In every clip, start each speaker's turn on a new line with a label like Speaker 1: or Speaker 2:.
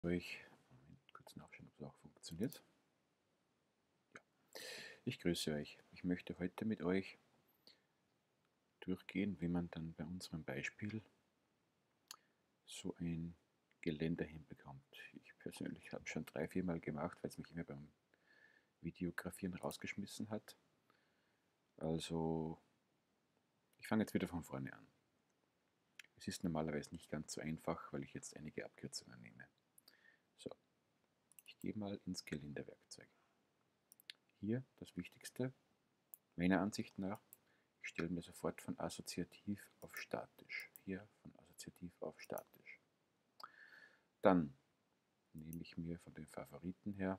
Speaker 1: Euch. Moment, kurz nachschauen, ob es auch funktioniert. Ja. Ich grüße euch. Ich möchte heute mit euch durchgehen, wie man dann bei unserem Beispiel so ein Geländer hinbekommt. Ich persönlich habe es schon 3-4 Mal gemacht, weil es mich immer beim Videografieren rausgeschmissen hat. Also ich fange jetzt wieder von vorne an. Es ist normalerweise nicht ganz so einfach, weil ich jetzt einige Abkürzungen nehme. So, ich gehe mal ins Geländerwerkzeug. Hier das Wichtigste, meiner Ansicht nach, ich stelle mir sofort von assoziativ auf statisch. Hier von assoziativ auf statisch. Dann nehme ich mir von den Favoriten her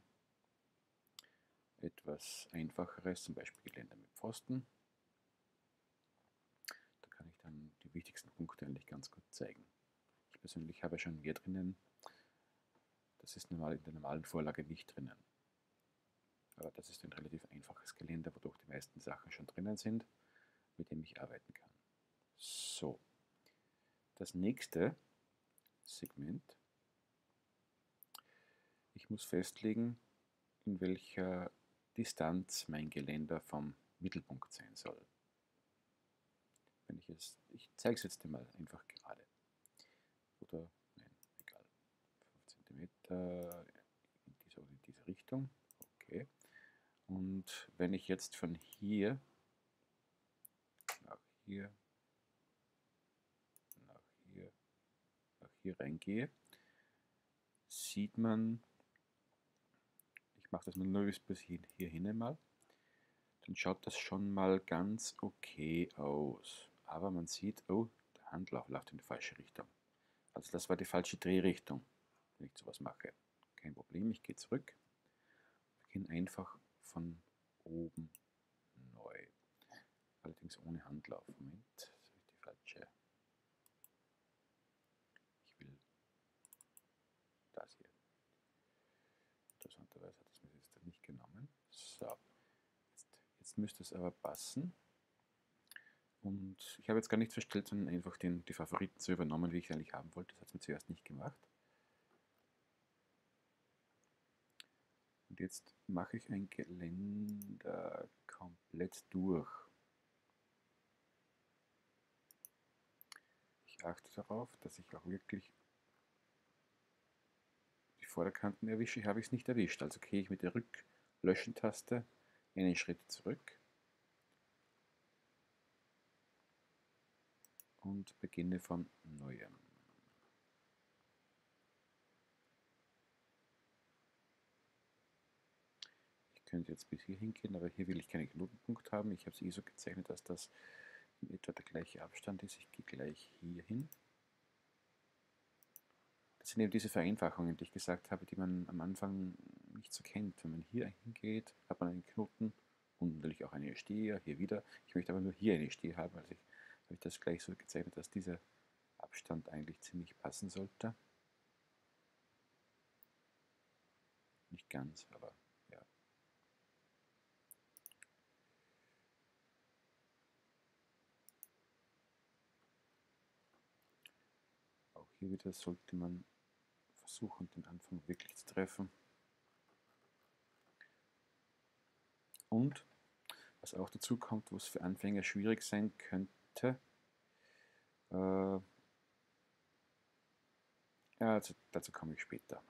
Speaker 1: etwas einfacheres, zum Beispiel Geländer mit Pfosten. Da kann ich dann die wichtigsten Punkte eigentlich ganz gut zeigen. Ich persönlich habe schon mehr drinnen. Das ist normal in der normalen Vorlage nicht drinnen. Aber das ist ein relativ einfaches Geländer, wodurch die meisten Sachen schon drinnen sind, mit dem ich arbeiten kann. So, das nächste Segment. Ich muss festlegen, in welcher Distanz mein Geländer vom Mittelpunkt sein soll. Wenn ich zeige es jetzt mal einfach gerade. Oder, nein, egal, 5 cm in diese Richtung. Okay. Und wenn ich jetzt von hier nach hier, nach hier, nach hier reingehe, sieht man, ich mache das nur bis hierhin einmal, dann schaut das schon mal ganz okay aus. Aber man sieht, oh, der Handlauf läuft in die falsche Richtung. Also das war die falsche Drehrichtung, wenn ich sowas mache. Kein Problem, ich gehe zurück, beginne einfach von oben neu. Allerdings ohne Handlauf. Moment, das ist die falsche. Ich will das hier. Interessanterweise hat es mir jetzt nicht genommen. So, jetzt müsste es aber passen. Und ich habe jetzt gar nichts verstellt, sondern einfach die Favoriten so übernommen, wie ich es eigentlich haben wollte. Das hat es mir zuerst nicht gemacht. Und jetzt mache ich ein Geländer komplett durch. Ich achte darauf, dass ich auch wirklich die Vorderkanten erwische. Habe ich es nicht erwischt. Also gehe ich mit der Rücklöschen-Taste einen Schritt zurück und beginne von neuem. Ich könnte jetzt bis hier hingehen, aber hier will ich keinen Knotenpunkt haben. Ich habe es so gezeichnet, dass das in etwa der gleiche Abstand ist. Ich gehe gleich hier hin. Das sind eben diese Vereinfachungen, die ich gesagt habe, die man am Anfang nicht so kennt. Wenn man hier hingeht, hat man einen Knoten und natürlich auch eine Stehe, hier wieder. Ich möchte aber nur hier eine Stehe haben, also habe ich das gleich so gezeichnet, dass dieser Abstand eigentlich ziemlich passen sollte. Nicht ganz, aber ja. Auch hier wieder sollte man versuchen, den Anfang wirklich zu treffen. Und was auch dazu kommt, wo es für Anfänger schwierig sein könnte, ja, also dazu komme ich später.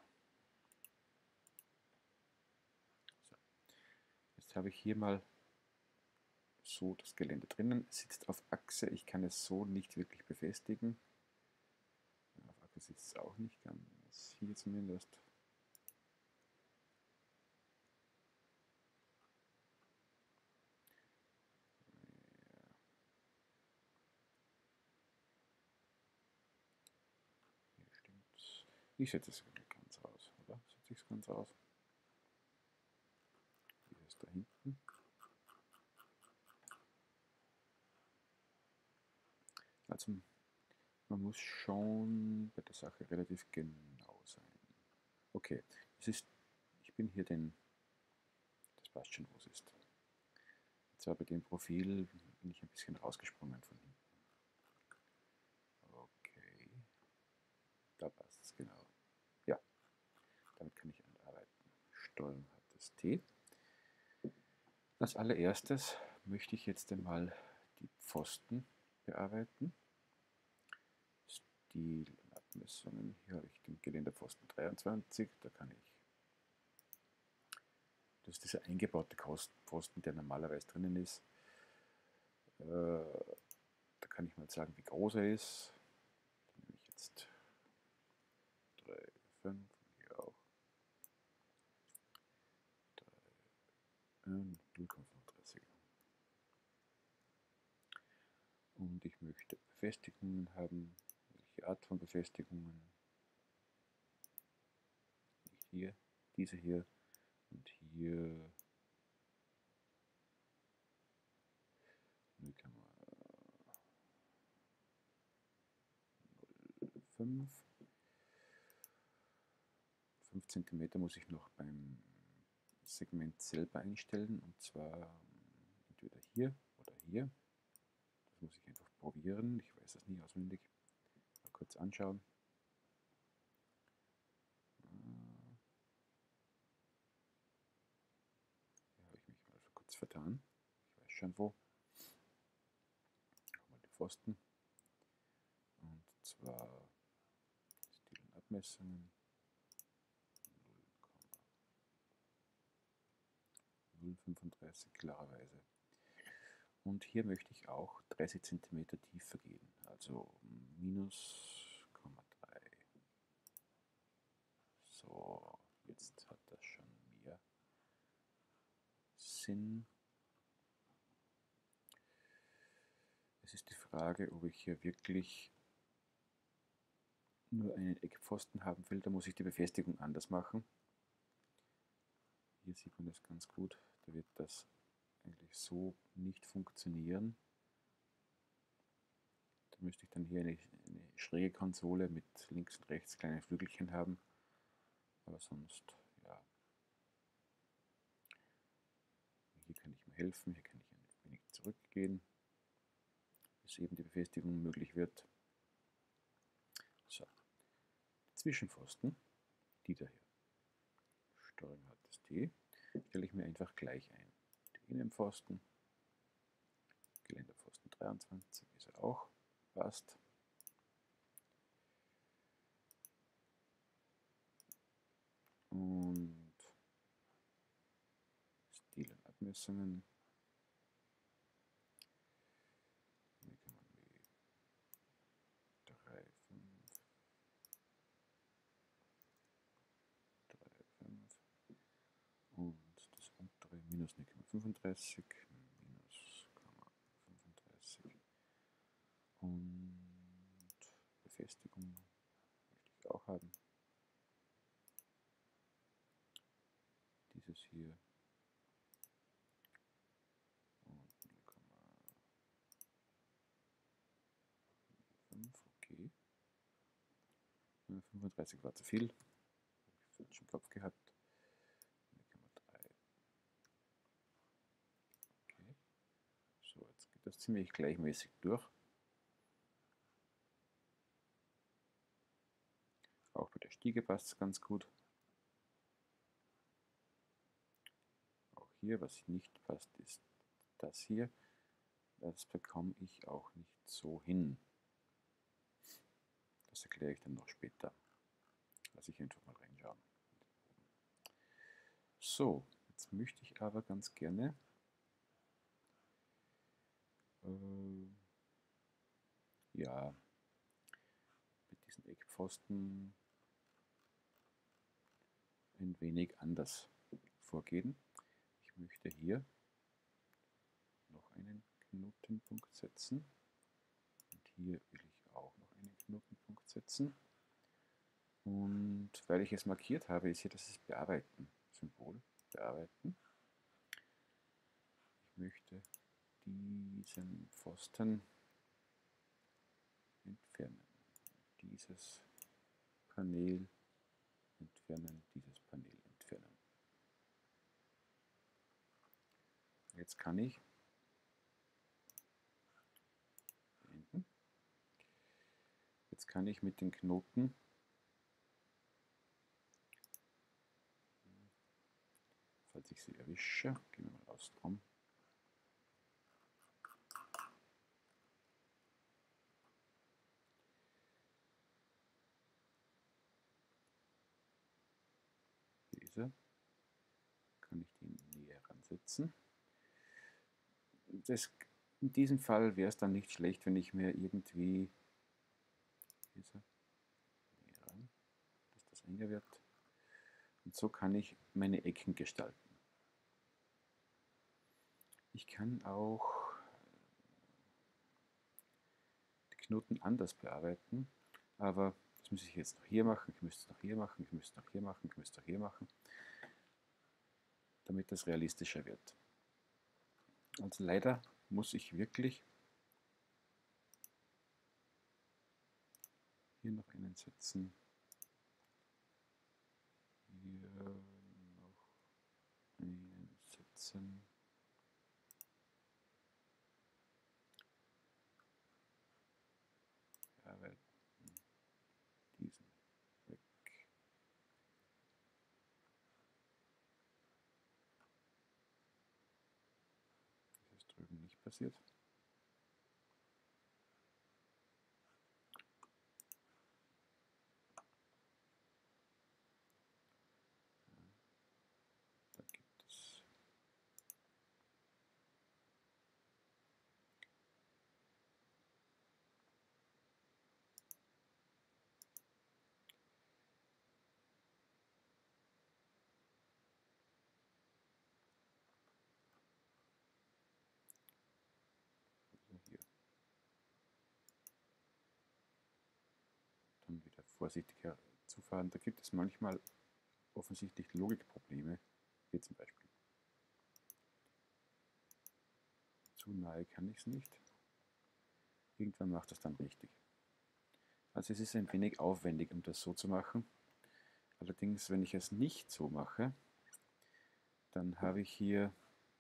Speaker 1: So. Jetzt habe ich hier mal so das Gelände drinnen, sitzt auf Achse, ich kann es so nicht wirklich befestigen. Auf Achse sitzt es auch nicht ganz, hier zumindest. Hier stimmt's. Ich setze es ganz raus, oder? Setze ich es ganz raus? Hier ist da hinten. Also man muss schon bei der Sache relativ genau sein. Okay, ich bin hier das passt schon, wo es ist. Und zwar bei dem Profil bin ich ein bisschen rausgesprungen von hinten. Okay, da passt es genau. Ja, Steuerung hat das T. Als allererstes möchte ich jetzt einmal die Pfosten bearbeiten. Stilabmessungen, hier habe ich den Geländerpfosten 23, da kann ich, das ist dieser eingebaute Pfosten, der normalerweise drinnen ist. Da kann ich mal sagen, wie groß er ist. Da nehme ich jetzt 3, 5, hier auch 0,35. Und ich möchte Befestigungen haben. Welche Art von Befestigungen? Nicht hier, diese hier und hier 0,05. 5 cm muss ich noch beim Segment selber einstellen, und zwar entweder hier oder hier. Das muss ich einfach probieren, ich weiß das nie auswendig. Mal kurz anschauen. Hier habe ich mich also kurz vertan. Ich weiß schon wo. Nochmal die Pfosten. Und zwar Stil und Abmessungen 0,035 klarerweise. Und hier möchte ich auch 30 cm tiefer gehen, also minus 0,3. So, jetzt hat das schon mehr Sinn. Es ist die Frage, ob ich hier wirklich nur einen Eckpfosten haben will. Da muss ich die Befestigung anders machen. Hier sieht man das ganz gut. Da wird das eigentlich so nicht funktionieren. Da müsste ich dann hier eine schräge Konsole mit links und rechts kleinen Flügelchen haben. Aber sonst, ja. Hier kann ich mir helfen. Hier kann ich ein wenig zurückgehen, bis eben die Befestigung möglich wird. So. Die Zwischenpfosten, die daher. Steuerung hat das T, stelle ich mir einfach gleich ein. Die Innenpfosten, Geländerpfosten 23 ist er auch, passt. Und Stil und Abmessungen. Hier kann man wie 3, 5, 3, 5 und das untere minus 0,35, minus 0,35 und Befestigung möchte ich auch haben. Dieses hier und 0,5, okay. 35 war zu viel, habe ich falsch im Kopf gehabt. 0,3. Okay. So, jetzt geht das ziemlich gleichmäßig durch. Auch bei der Stiege passt es ganz gut. Auch hier, was nicht passt, ist das hier. Das bekomme ich auch nicht so hin. Das erkläre ich dann noch später. Lass ich einfach mal reinschauen. So, jetzt möchte ich aber ganz gerne ja, mit diesen Eckpfosten ein wenig anders vorgehen. Ich möchte hier noch einen Knotenpunkt setzen und hier will ich auch noch einen Knotenpunkt setzen. Und weil ich es markiert habe, ist hier das Bearbeiten Symbol. Bearbeiten. Ich möchte diesen Pfosten entfernen. Dieses Panel entfernen, dieses Panel entfernen. Jetzt kann ich beenden. Jetzt kann ich mit den Knoten falls ich sie erwische. Gehen wir mal raus drum. Diese. Kann ich den näher ransetzen. In diesem Fall wäre es dann nicht schlecht, wenn ich mir irgendwie diese näher ran, dass das enger wird. Und so kann ich meine Ecken gestalten. Ich kann auch die Knoten anders bearbeiten, aber das muss ich jetzt noch hier machen, ich müsste es noch hier machen, ich müsste es noch hier machen, ich müsste es noch hier machen, damit das realistischer wird. Also leider muss ich wirklich hier noch einen setzen, hier noch einen setzen. Bearbeiten diesen weg. Das ist drüben nicht passiert. Da gibt es also hier. Dann wieder vorsichtig herzufahren. Da gibt es manchmal offensichtlich Logikprobleme. Hier zum Beispiel. Zu nahe kann ich es nicht. Irgendwann macht es dann richtig. Also es ist ein wenig aufwendig, um das so zu machen. Allerdings, wenn ich es nicht so mache, dann habe ich hier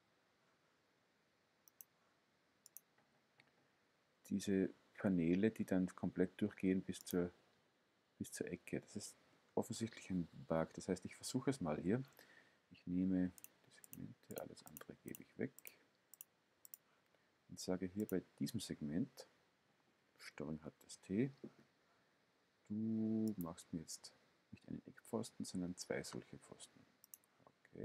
Speaker 1: diese Paneele, die dann komplett durchgehen bis zur Ecke. Das ist offensichtlich ein Bug. Das heißt, ich versuche es mal hier. Ich nehme die Segmente, alles andere gebe ich weg und sage hier bei diesem Segment, Steuerung hat das T, du machst mir jetzt nicht einen Eckpfosten, sondern zwei solche Pfosten. Okay.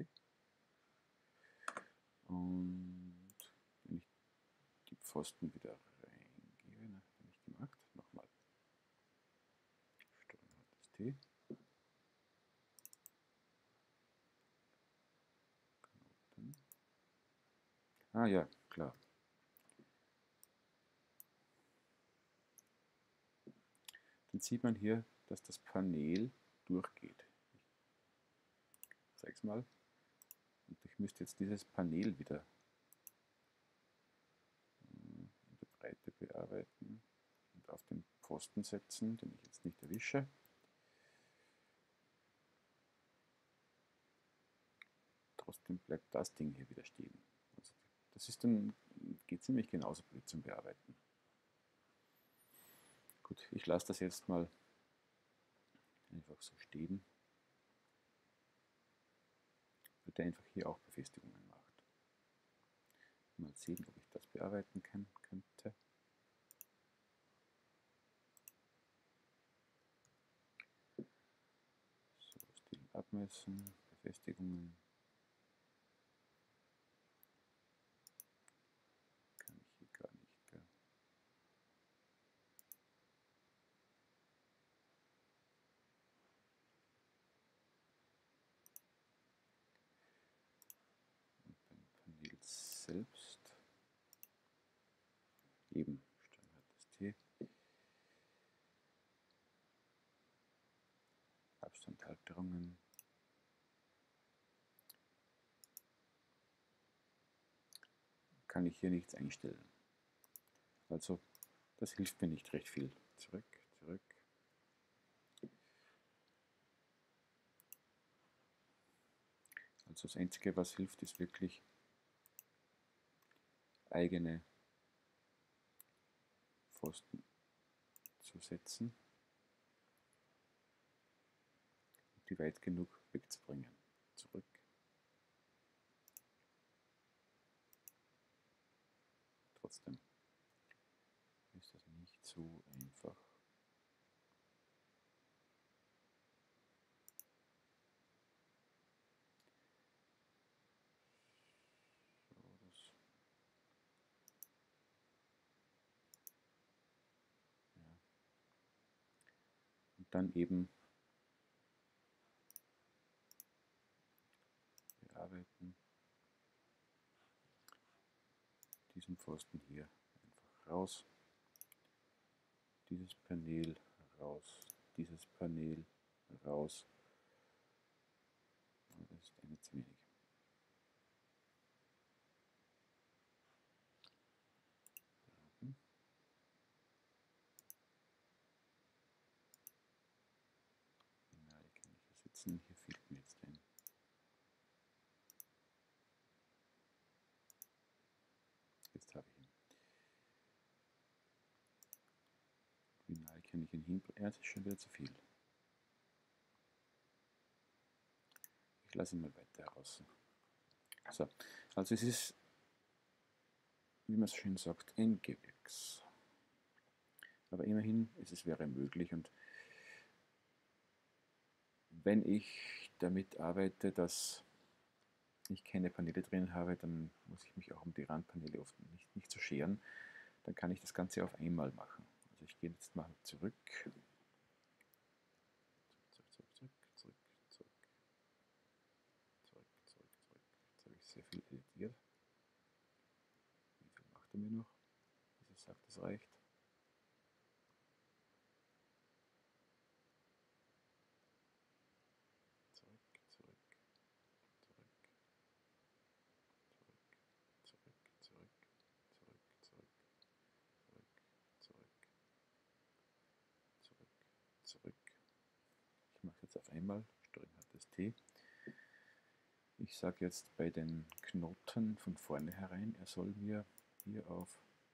Speaker 1: Und wenn ich die Pfosten wieder reingebe, nicht gemacht, nochmal. Steuerung hat das T. Knoten. Ah ja, klar. Dann sieht man hier, dass das Panel durchgeht. Ich zeige es mal. Und ich müsste jetzt dieses Panel wieder in der Breite bearbeiten und auf den Pfosten setzen, den ich jetzt nicht erwische. Trotzdem bleibt das Ding hier wieder stehen. Also das ist dann, geht ziemlich genauso blöd zum Bearbeiten. Gut, ich lasse das jetzt mal einfach so stehen, weil der einfach hier auch Befestigungen macht. Mal sehen, ob ich das bearbeiten könnte. So, Stil abmessen, Befestigungen. Kann ich hier gar nicht. Gell? Und beim Panel selbst eben Steuerung hat das T. Abstandhalterungen. Kann ich hier nichts einstellen. Also das hilft mir nicht recht viel. Zurück, zurück. Also das Einzige, was hilft, ist wirklich eigene Pfosten zu setzen und die weit genug wegzubringen. Zurück. trotzdem ist das nicht so einfach. So, ja. Und dann eben bearbeiten, diesen Pfosten hier einfach raus, dieses Panel raus, dieses Panel raus. Das ist eine zu wenig. Finale kann ich ersetzen. Hier fehlt mir jetzt ein. Jetzt habe ich ihn. Final kann ich ihn hinbringen. Ja, das ist schon wieder zu viel. Ich lasse ihn mal weiter heraus. So, also es ist, wie man so schön sagt, ein Gewächs. Aber immerhin ist es wäre möglich, und wenn ich damit arbeite, dass ich keine Paneele drin habe, dann muss ich mich auch um die Randpaneele oft nicht so scheren. Dann kann ich das Ganze auf einmal machen. Also ich gehe jetzt mal zurück. Zurück. Jetzt habe ich sehr viel editiert. Wie viel macht er mir noch? Bis er sagt, es reicht. Zurück. Ich mache jetzt auf einmal, STRG-T. Ich sage jetzt bei den Knoten von vornherein, er soll mir hier auf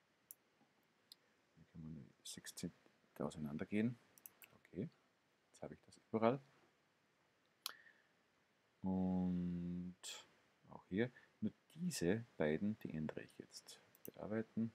Speaker 1: 16 auseinandergehen. Okay, jetzt habe ich das überall. Und auch hier, nur diese beiden, die ändere ich jetzt. Bearbeiten,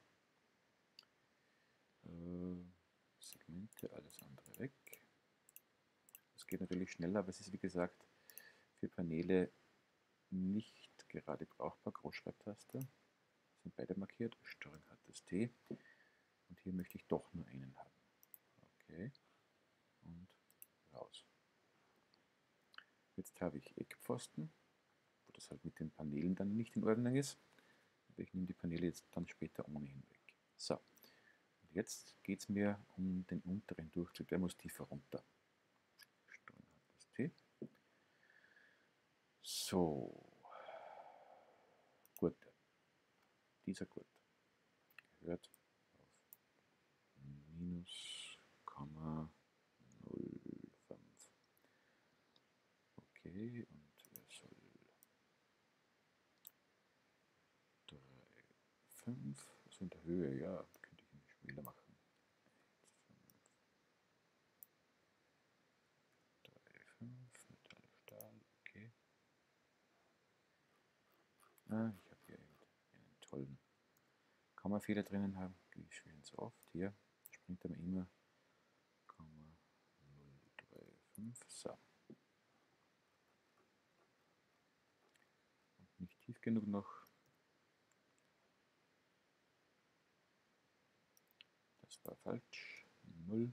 Speaker 1: Segmente, alles andere weg. Das geht natürlich schneller, aber es ist wie gesagt für Paneele nicht gerade brauchbar. Großschreibtaste, sind beide markiert, STRG-T. Und hier möchte ich doch nur einen haben. Okay, und raus. Jetzt habe ich Eckpfosten, wo das halt mit den Paneelen dann nicht in Ordnung ist. Aber ich nehme die Paneele jetzt dann später ohnehin weg. So, und jetzt geht es mir um den unteren Durchzug, der muss tiefer runter. STRG-T. So, Gurt. Dieser Gurt gehört auf -,05. Okay, und er soll 3,5, also in der Höhe, ja, könnte ich ihn schmäler machen. 3,5, Metall, Stahl, okay. Ah, ich habe hier einen tollen Kommafehler drinnen haben, wie schön so oft. Hier springt er mir immer 0,035. So. Und nicht tief genug noch. Das war falsch. 0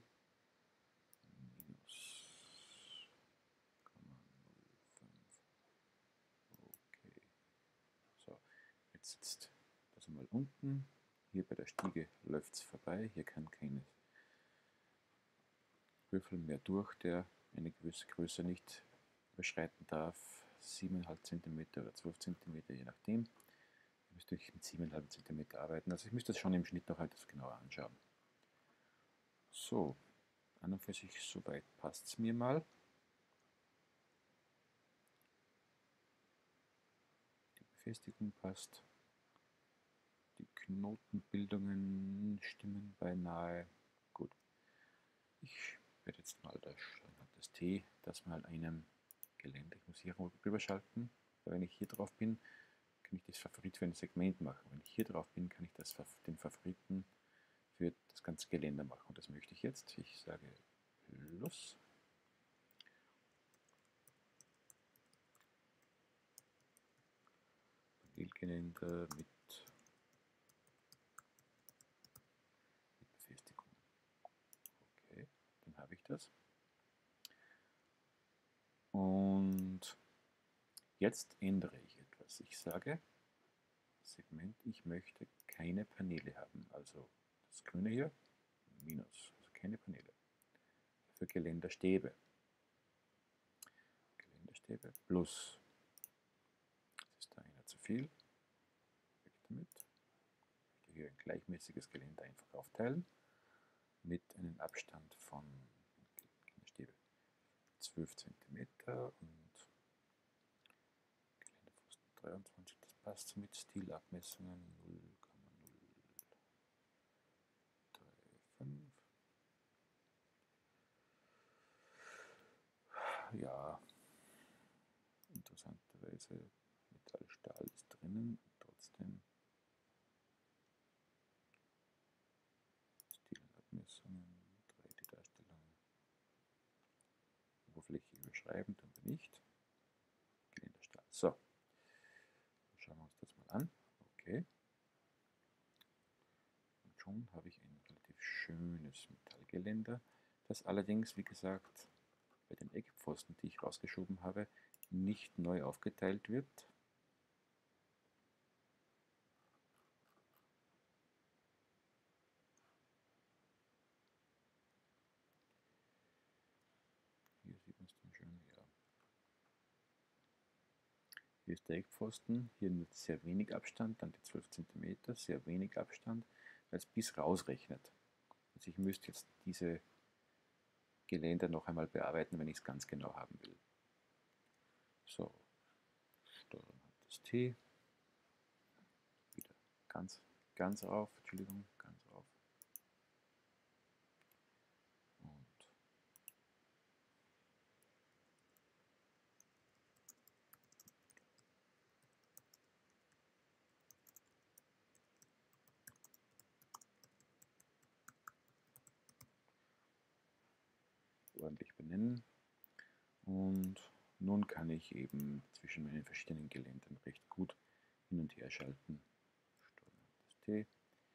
Speaker 1: -,05. Okay. So, jetzt sitzt das mal unten. Hier bei der Stiege läuft es vorbei. Hier kann kein Würfel mehr durch, der eine gewisse Größe nicht überschreiten darf. 7,5 cm oder 12 cm, je nachdem. Ich müsste mit 7,5 cm arbeiten. Also ich müsste das schon im Schnitt noch etwas genauer anschauen. So, an und für sich soweit passt es mir mal. Die Befestigung passt. Die Knotenbildungen stimmen beinahe. Gut. Ich werde jetzt mal das T, das mal einem Gelände, ich muss hier rüber schalten, weil wenn ich hier drauf bin, kann ich das Favorit für ein Segment machen. Wenn ich hier drauf bin, kann ich den Favoriten für das ganze Geländer machen. Und das möchte ich jetzt. Ich sage Plus. Panelgeländer mit Befestigung. Okay, dann habe ich das. Und jetzt ändere ich etwas. Ich sage Segment, ich möchte keine Paneele haben. Also das Grüne hier, minus, also keine Paneele. Für Geländerstäbe. Geländerstäbe plus. Das ist da einer zu viel. Weg damit. Ich möchte hier ein gleichmäßiges Geländer einfach aufteilen. Mit einem Abstand von Stäbe 12 cm und Geländerpfosten 23, das passt mit Stilabmessungen 0,035. Ja, interessanterweise Metallstahl ist drinnen, trotzdem Stilabmessungen, 3D-Darstellung, Oberfläche überschreiben, tun wir nicht. Geländerstahl. So, schauen wir uns das mal an. Okay. Und schon habe ich ein relativ schönes Metallgeländer, das allerdings, wie gesagt, bei den Eckpfosten, die ich rausgeschoben habe, nicht neu aufgeteilt wird. Hier sieht man es dann schön, ja. Hier ist der Eckpfosten, hier mit sehr wenig Abstand, dann die 12 cm, sehr wenig Abstand, weil es bis rausrechnet. Also ich müsste jetzt diese Geländer noch einmal bearbeiten, wenn ich es ganz genau haben will. So, Steuerung hat das T, wieder ganz auf, Entschuldigung, ganz auf. Und ordentlich benennen. Und nun kann ich eben zwischen meinen verschiedenen Geländern recht gut hin und her schalten. Steuerung das T.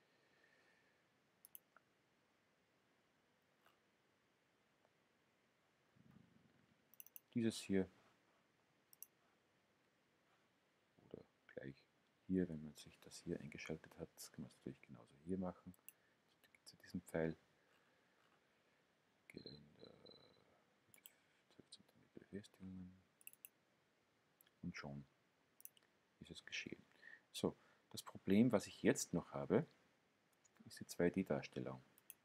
Speaker 1: Dieses hier oder gleich hier, wenn man sich das hier eingeschaltet hat, kann man es natürlich genauso hier machen. Da gibt es ja diesen Pfeil. Geländer 12 cm Befestigungen und schon ist es geschehen. So, das Problem, was ich jetzt noch habe, ist die 2D-Darstellung.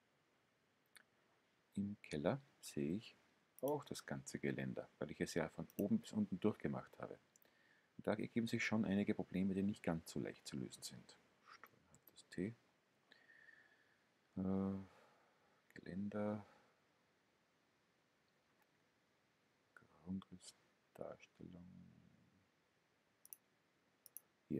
Speaker 1: Im Keller sehe ich auch das ganze Geländer, weil ich es ja von oben bis unten durchgemacht habe. Und da ergeben sich schon einige Probleme, die nicht ganz so leicht zu lösen sind. Steuern hat das T. Geländer. Grundrissdarstellung. Hier.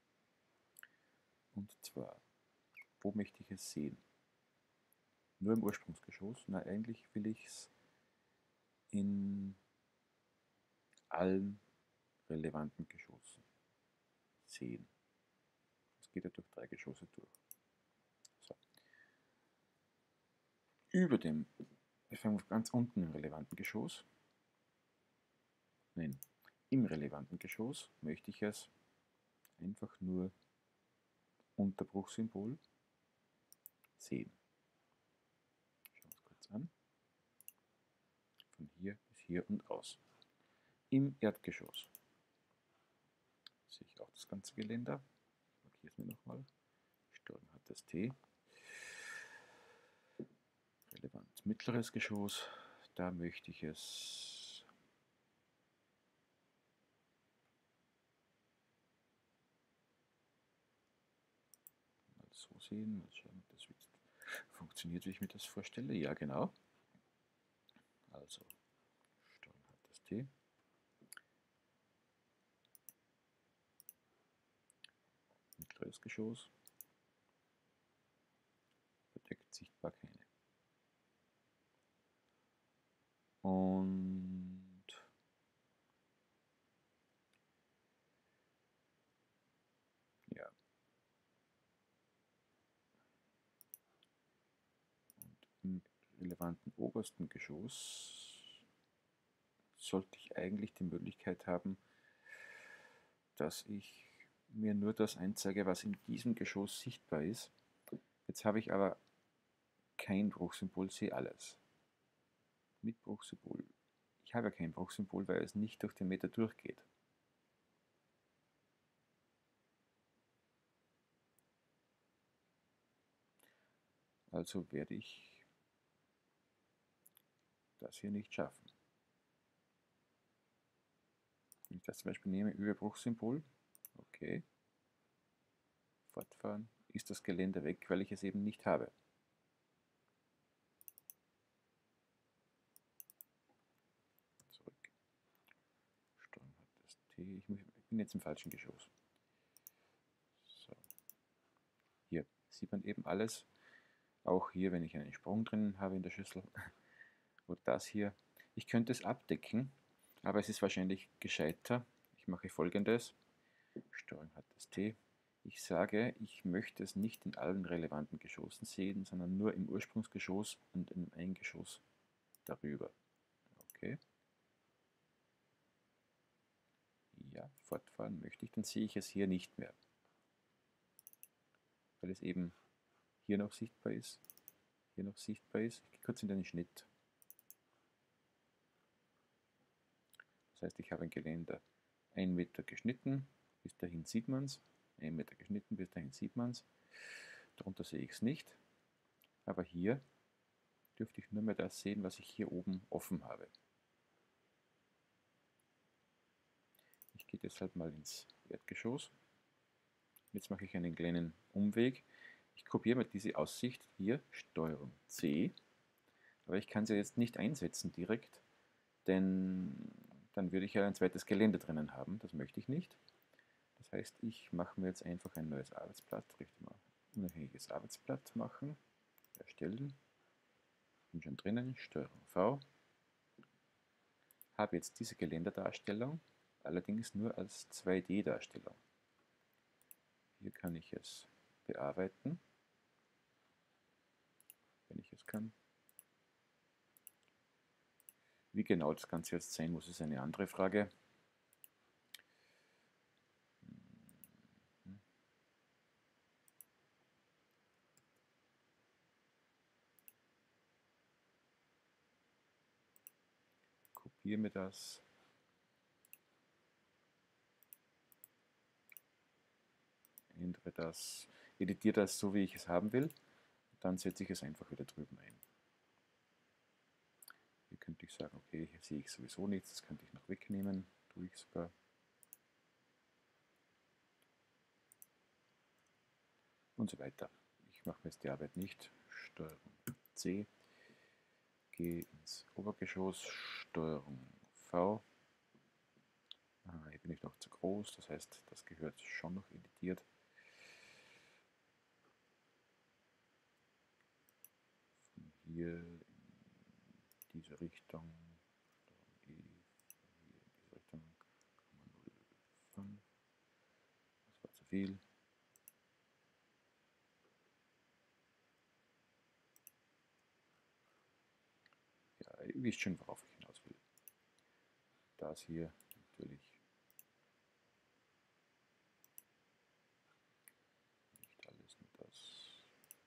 Speaker 1: Und zwar, wo möchte ich es sehen? Nur im Ursprungsgeschoss? Na, eigentlich will ich es in allen relevanten Geschossen sehen. Das geht ja durch 3 Geschosse durch. So. Über dem, wir fangen ganz unten im relevanten Geschoss. Nein, im relevanten Geschoss möchte ich es einfach nur Unterbruchsymbol sehen. Schauen wir uns kurz an. Von hier bis hier und aus. Im Erdgeschoss sehe ich auch das ganze Geländer. Ich markiere es mir nochmal. Steuerung hat das T. Relevant mittleres Geschoss. Da möchte ich es mal so sehen. Mal schauen, ob das funktioniert, wie ich mir das vorstelle. Ja, genau. Also, Steuerung hat das T. Mittleres Geschoss. Verdeckt sichtbar keine. Und ja. Und im relevanten obersten Geschoss sollte ich eigentlich die Möglichkeit haben, dass ich mir nur das einzeige, was in diesem Geschoss sichtbar ist. Jetzt habe ich aber kein Bruchsymbol, sehe alles. Mit Bruchsymbol. Ich habe ja kein Bruchsymbol, weil es nicht durch den Meter durchgeht. Also werde ich das hier nicht schaffen. Wenn ich das zum Beispiel nehme, über Bruchsymbol, okay, fortfahren, ist das Geländer weg, weil ich es eben nicht habe. Zurück. Steuerung hat das T. Ich bin jetzt im falschen Geschoss. So. Hier sieht man eben alles. Auch hier, wenn ich einen Sprung drin habe in der Schüssel. Und das hier. Ich könnte es abdecken, aber es ist wahrscheinlich gescheiter. Ich mache Folgendes. Steuerung hat das T. Ich sage, ich möchte es nicht in allen relevanten Geschossen sehen, sondern nur im Ursprungsgeschoss und im Eingeschoss darüber. Okay. Ja, fortfahren möchte ich, dann sehe ich es hier nicht mehr. Weil es eben hier noch sichtbar ist, hier noch sichtbar ist. Ich gehe kurz in den Schnitt. Das heißt, ich habe ein Geländer 1 Meter geschnitten, bis dahin sieht man es. 1 Meter geschnitten, bis dahin sieht man es. Darunter sehe ich es nicht. Aber hier dürfte ich nur mehr das sehen, was ich hier oben offen habe. Ich gehe deshalb mal ins Erdgeschoss. Jetzt mache ich einen kleinen Umweg. Ich kopiere mal diese Aussicht hier, Steuerung C. Aber ich kann sie jetzt nicht einsetzen direkt, denn dann würde ich ja ein zweites Geländer drinnen haben. Das möchte ich nicht. Das heißt, ich mache mir jetzt einfach ein neues Arbeitsblatt, richtig mal unabhängiges Arbeitsblatt machen, erstellen. Bin schon drinnen, Steuerung V. Habe jetzt diese Geländerdarstellung, allerdings nur als 2D-Darstellung. Hier kann ich es bearbeiten, wenn ich es kann. Wie genau das Ganze jetzt sein muss, ist eine andere Frage. Kopiere mir das. Ändere das, editiere das so, wie ich es haben will. Dann setze ich es einfach wieder drüben ein. Hier könnte ich sagen, okay, hier sehe ich sowieso nichts, das könnte ich noch wegnehmen, tue ich sogar. Und so weiter. Ich mache mir jetzt die Arbeit nicht. Steuerung C, gehe ins Obergeschoss, Steuerung V. Hier bin ich noch zu groß, das heißt, das gehört schon noch editiert. Von hier in diese Richtung, Steuerung E, hier in diese Richtung, 0,05. Das war zu viel. Ja, ihr wisst schon, worauf ich hinaus will. Das hier natürlich nicht alles, nur das.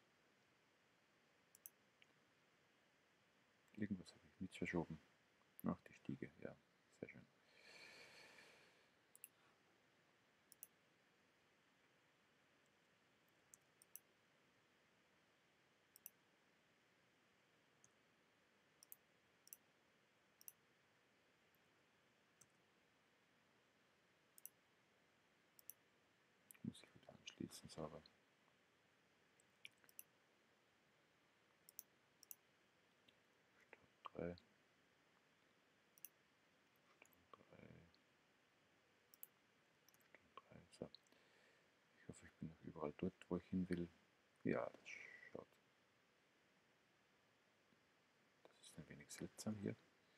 Speaker 1: Irgendwas habe ich mit verschoben. Ach, die Stiege, ja, sehr schön. Muss ich wieder anschließen, sauber. Steuerung 3. So. Ich hoffe, ich bin noch überall dort, wo ich hin will. Ja, das schaut. Das ist ein wenig seltsam hier.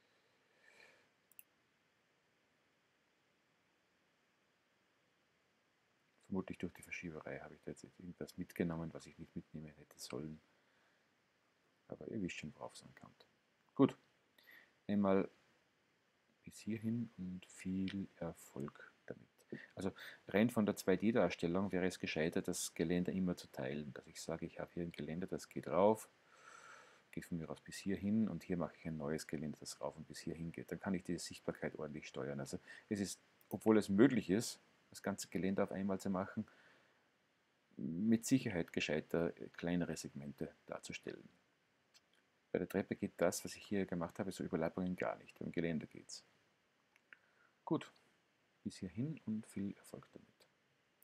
Speaker 1: Vermutlich durch die Verschieberei habe ich da jetzt irgendwas mitgenommen, was ich nicht mitnehmen hätte sollen. Aber ihr wisst schon, worauf es ankommt. Gut, einmal bis hierhin und viel Erfolg damit. Also rein von der 2D-Darstellung wäre es gescheiter, das Geländer immer zu teilen. Dass ich sage, ich habe hier ein Geländer, das geht rauf, geht von mir aus bis hierhin und hier mache ich ein neues Geländer, das rauf und bis hierhin geht. Dann kann ich die Sichtbarkeit ordentlich steuern. Also es ist, obwohl es möglich ist, das ganze Geländer auf einmal zu machen, mit Sicherheit gescheiter, kleinere Segmente darzustellen. Bei der Treppe geht das, was ich hier gemacht habe, so Überlappungen gar nicht. Beim Geländer geht's. Gut, bis hierhin und viel Erfolg damit.